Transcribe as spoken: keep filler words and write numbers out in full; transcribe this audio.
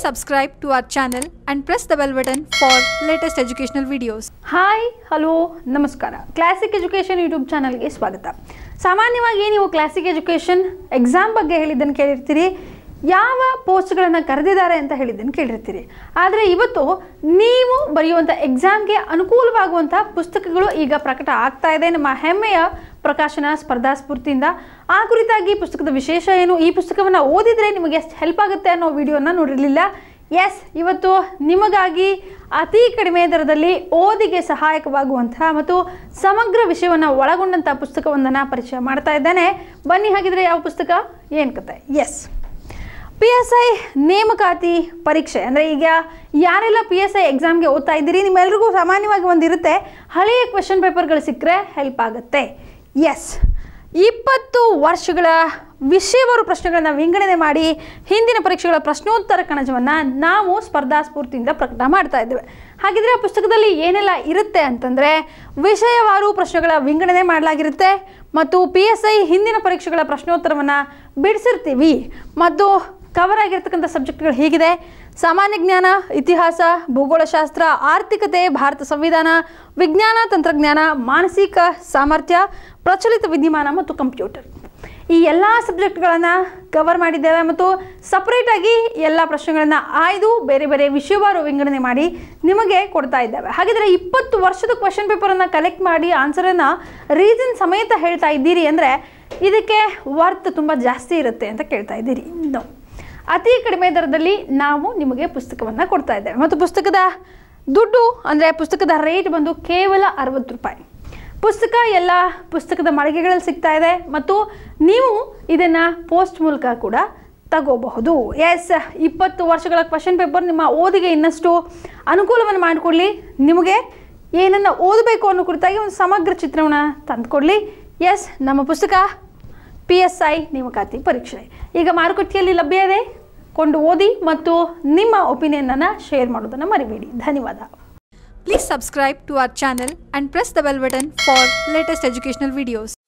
subscribe to our channel and press the bell button for latest educational videos. Hi hello ನಮಸ್ಕಾರ classic education YouTube ಚಾನಲ್ಗೆ ಸ್ವಾಗತ. ಸಾಮಾನ್ಯವಾಗಿ ನೀವು classic education exam ಬಗ್ಗೆ ಹೇಳಿದ್ದನ್ನು ಕೇಳಿರ್ತೀರಿ, ಯಾವ ಪೋಸ್ಟ್ಗಳನ್ನು ಕರೆದಿದ್ದಾರೆ ಅಂತ ಹೇಳಿದ್ದನ್ನು ಕೇಳಿರ್ತೀರಿ. ಆದರೆ ಇವತ್ತು ನೀವು ಬರೆಯುವಂಥ ಎಕ್ಸಾಮ್ಗೆ ಅನುಕೂಲವಾಗುವಂಥ ಪುಸ್ತಕಗಳು ಈಗ ಪ್ರಕಟ ಆಗ್ತಾ ಇದೆ ನಮ್ಮ ಹೆಮ್ಮೆಯ ಪ್ರಕಾಶನ ಸ್ಪರ್ಧಾ ಸ್ಫೂರ್ತಿಯಿಂದ. ಆ ಕುರಿತಾಗಿ ಪುಸ್ತಕದ ವಿಶೇಷ ಏನು, ಈ ಪುಸ್ತಕವನ್ನು ಓದಿದರೆ ನಿಮಗೆ ಎಷ್ಟು ಹೆಲ್ಪ್ ಆಗುತ್ತೆ ಅನ್ನೋ ವಿಡಿಯೋನ ನೋಡಿರಲಿಲ್ಲ. ಎಸ್, ಇವತ್ತು ನಿಮಗಾಗಿ ಅತಿ ಕಡಿಮೆ ದರದಲ್ಲಿ ಓದಿಗೆ ಸಹಾಯಕವಾಗುವಂತಹ ಮತ್ತು ಸಮಗ್ರ ವಿಷಯವನ್ನು ಒಳಗೊಂಡಂಥ ಪುಸ್ತಕವೊಂದನ್ನು ಪರಿಚಯ ಮಾಡ್ತಾ ಇದ್ದೇನೆ. ಬನ್ನಿ, ಹಾಗಿದ್ರೆ ಯಾವ ಪುಸ್ತಕ, ಏನು ಕತೆ? ಎಸ್, ಪಿ ಎಸ್ ಐ ನೇಮಕಾತಿ ಪರೀಕ್ಷೆ. ಅಂದರೆ ಈಗ ಯಾರೆಲ್ಲ ಪಿ ಎಸ್ ಐ ಎಕ್ಸಾಮ್ಗೆ ಓದ್ತಾ ಇದ್ದೀರಿ, ನಿಮ್ಮೆಲ್ರಿಗೂ ಸಾಮಾನ್ಯವಾಗಿ ಒಂದಿರುತ್ತೆ, ಹಳೆಯ ಕ್ವೆಶನ್ ಪೇಪರ್ಗಳು ಸಿಕ್ಕರೆ ಹೆಲ್ಪ್ ಆಗುತ್ತೆ. ಎಸ್, ಇಪ್ಪತ್ತು ವರ್ಷಗಳ ವಿಷಯವಾರು ಪ್ರಶ್ನೆಗಳನ್ನು ವಿಂಗಡಣೆ ಮಾಡಿ ಹಿಂದಿನ ಪರೀಕ್ಷೆಗಳ ಪ್ರಶ್ನೋತ್ತರ ಕಣಜವನ್ನು ನಾವು ಸ್ಪರ್ಧಾ ಸ್ಫೂರ್ತಿಯಿಂದ ಪ್ರಕಟ ಮಾಡ್ತಾ ಇದ್ದೇವೆ. ಹಾಗಿದ್ರೆ ಆ ಪುಸ್ತಕದಲ್ಲಿ ಏನೆಲ್ಲ ಇರುತ್ತೆ ಅಂತಂದರೆ, ವಿಷಯವಾರು ಪ್ರಶ್ನೆಗಳ ವಿಂಗಡಣೆ ಮಾಡಲಾಗಿರುತ್ತೆ ಮತ್ತು ಪಿ ಎಸ್ ಐ ಹಿಂದಿನ ಪರೀಕ್ಷೆಗಳ ಪ್ರಶ್ನೋತ್ತರವನ್ನು ಬಿಡಿಸಿರ್ತೀವಿ. ಮತ್ತು ಕವರ್ ಆಗಿರ್ತಕ್ಕಂಥ ಸಬ್ಜೆಕ್ಟ್ಗಳು ಹೀಗಿದೆ: ಸಾಮಾನ್ಯ ಜ್ಞಾನ, ಇತಿಹಾಸ, ಭೂಗೋಳಶಾಸ್ತ್ರ, ಆರ್ಥಿಕತೆ, ಭಾರತ ಸಂವಿಧಾನ, ವಿಜ್ಞಾನ ತಂತ್ರಜ್ಞಾನ, ಮಾನಸಿಕ ಸಾಮರ್ಥ್ಯ, ಪ್ರಚಲಿತ ವಿದ್ಯಮಾನ ಮತ್ತು ಕಂಪ್ಯೂಟರ್. ಈ ಎಲ್ಲ ಸಬ್ಜೆಕ್ಟ್ಗಳನ್ನು ಕವರ್ ಮಾಡಿದ್ದೇವೆ ಮತ್ತು ಸಪ್ರೇಟಾಗಿ ಎಲ್ಲ ಪ್ರಶ್ನೆಗಳನ್ನು ಆಯ್ದು ಬೇರೆ ಬೇರೆ ವಿಷಯವಾರು ವಿಂಗಡಣೆ ಮಾಡಿ ನಿಮಗೆ ಕೊಡ್ತಾ ಇದ್ದೇವೆ. ಹಾಗಿದ್ರೆ ಇಪ್ಪತ್ತು ವರ್ಷದ ಕ್ವೆಶನ್ ಪೇಪರನ್ನು ಕಲೆಕ್ಟ್ ಮಾಡಿ ಆನ್ಸರನ್ನು ರೀಸನ್ ಸಮೇತ ಹೇಳ್ತಾ ಇದ್ದೀರಿ ಅಂದರೆ ಇದಕ್ಕೆ ವರ್ತ್ ತುಂಬ ಜಾಸ್ತಿ ಇರುತ್ತೆ ಅಂತ ಕೇಳ್ತಾ ಇದ್ದೀರಿ. ನೋ, ಅತಿ ಕಡಿಮೆ ದರದಲ್ಲಿ ನಾವು ನಿಮಗೆ ಪುಸ್ತಕವನ್ನು ಕೊಡ್ತಾ ಇದ್ದೇವೆ ಮತ್ತು ಪುಸ್ತಕದ ದುಡ್ಡು ಅಂದರೆ ಪುಸ್ತಕದ ರೇಟ್ ಬಂದು ಕೇವಲ ಅರವತ್ತು ರೂಪಾಯಿ. ಪುಸ್ತಕ ಎಲ್ಲ ಪುಸ್ತಕದ ಮಳಿಗೆಗಳಲ್ಲಿ ಸಿಗ್ತಾ ಇದೆ ಮತ್ತು ನೀವು ಇದನ್ನು ಪೋಸ್ಟ್ ಮೂಲಕ ಕೂಡ ತಗೋಬಹುದು. ಎಸ್, ಇಪ್ಪತ್ತು ವರ್ಷಗಳ ಕ್ವೆಶನ್ ಪೇಪರ್ ನಿಮ್ಮ ಓದಿಗೆ ಇನ್ನಷ್ಟು ಅನುಕೂಲವನ್ನು ಮಾಡಿಕೊಡ್ಲಿ, ನಿಮಗೆ ಏನನ್ನು ಓದಬೇಕು ಅನ್ನೋ ಕುರಿತಾಗಿ ಒಂದು ಸಮಗ್ರ ಚಿತ್ರವನ್ನು ತಂದುಕೊಡ್ಲಿ. ಎಸ್, ನಮ್ಮ ಪುಸ್ತಕ ಪಿ ಎಸ್ ಐ ನೇಮಕಾತಿ ಪರೀಕ್ಷೆ ಈಗ ಮಾರುಕಟ್ಟೆಯಲ್ಲಿ ಲಭ್ಯ ಇದೆ. ಕೊಂಡು ಓದಿ ಮತ್ತು ನಿಮ್ಮ ಒಪಿನಿಯನನ್ನು ಶೇರ್ ಮಾಡೋದನ್ನು ಮರಿಬೇಡಿ. ಧನ್ಯವಾದ. Please subscribe to our channel and press the bell button for latest educational videos.